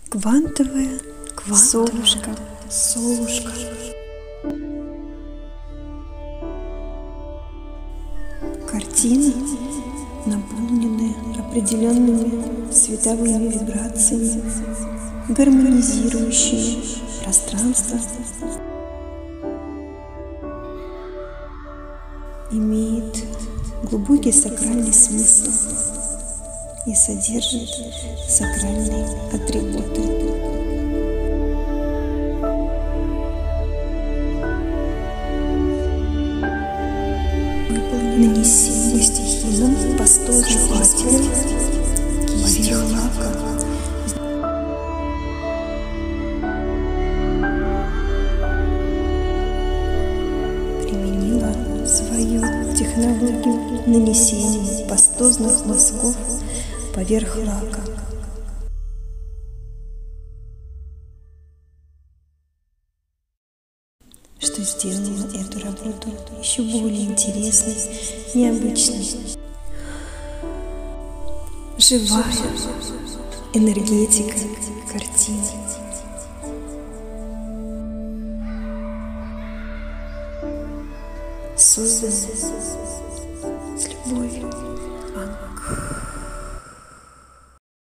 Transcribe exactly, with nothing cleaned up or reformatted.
Квантовое, Солнышко, Солнышко. Картина, наполненная определенными световыми вибрациями, гармонизирующими пространство, имеет глубокий сакральный смысл и содержит сакральные атрибуты. Нанесение стихийным пастор желателем кистью лака. Применила свою технологию нанесения пастозных мазков поверх лака. Что сделало эту работу еще более интересной, необычной. Живая энергетика картины. Создана с любовью. Ангх.